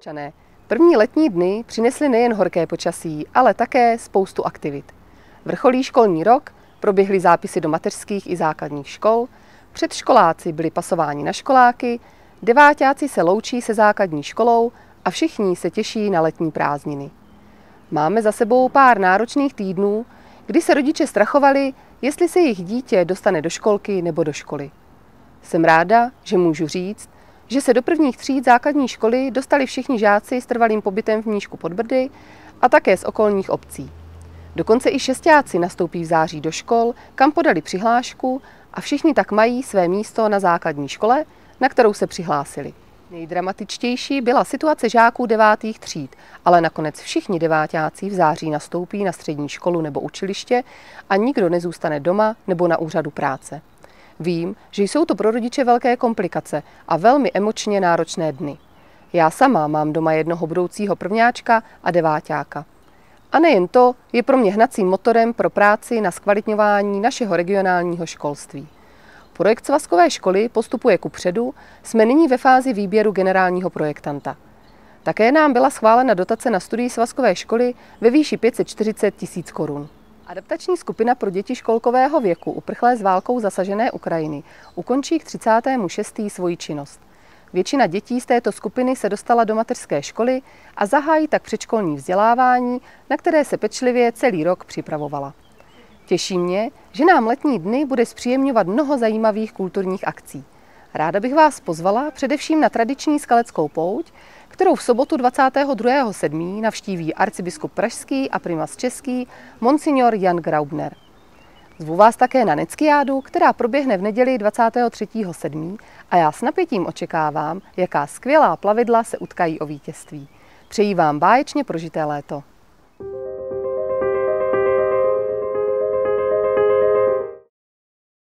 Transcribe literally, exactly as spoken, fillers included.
Občané, první letní dny přinesly nejen horké počasí, ale také spoustu aktivit. Vrcholí školní rok, proběhly zápisy do mateřských i základních škol, předškoláci byli pasováni na školáky, deváťáci se loučí se základní školou a všichni se těší na letní prázdniny. Máme za sebou pár náročných týdnů, kdy se rodiče strachovali, jestli se jejich dítě dostane do školky nebo do školy. Jsem ráda, že můžu říct, že se do prvních tříd základní školy dostali všichni žáci s trvalým pobytem v Mníšku pod Brdy a také z okolních obcí. Dokonce i šestáci nastoupí v září do škol, kam podali přihlášku a všichni tak mají své místo na základní škole, na kterou se přihlásili. Nejdramatičtější byla situace žáků devátých tříd, ale nakonec všichni deváťáci v září nastoupí na střední školu nebo učiliště a nikdo nezůstane doma nebo na úřadu práce. Vím, že jsou to pro rodiče velké komplikace a velmi emočně náročné dny. Já sama mám doma jednoho budoucího prvňáčka a deváťáka. A nejen to je pro mě hnacím motorem pro práci na zkvalitňování našeho regionálního školství. Projekt Svazkové školy postupuje kupředu, jsme nyní ve fázi výběru generálního projektanta. Také nám byla schválena dotace na studii Svazkové školy ve výši pět set čtyřicet tisíc korun. Adaptační skupina pro děti školkového věku uprchlé z válkou zasažené Ukrajiny ukončí k třicátému šestému svoji činnost. Většina dětí z této skupiny se dostala do mateřské školy a zahájí tak předškolní vzdělávání, na které se pečlivě celý rok připravovala. Těší mě, že nám letní dny bude zpříjemňovat mnoho zajímavých kulturních akcí. Ráda bych vás pozvala především na tradiční skaleckou pouť, kterou v sobotu dvacátého druhého sedmého navštíví arcibiskup pražský a primas český monsignor Jan Graubner. Zvu vás také na Neckiádu, která proběhne v neděli dvacátého třetího sedmého a já s napětím očekávám, jaká skvělá plavidla se utkají o vítězství. Přeji vám báječně prožité léto.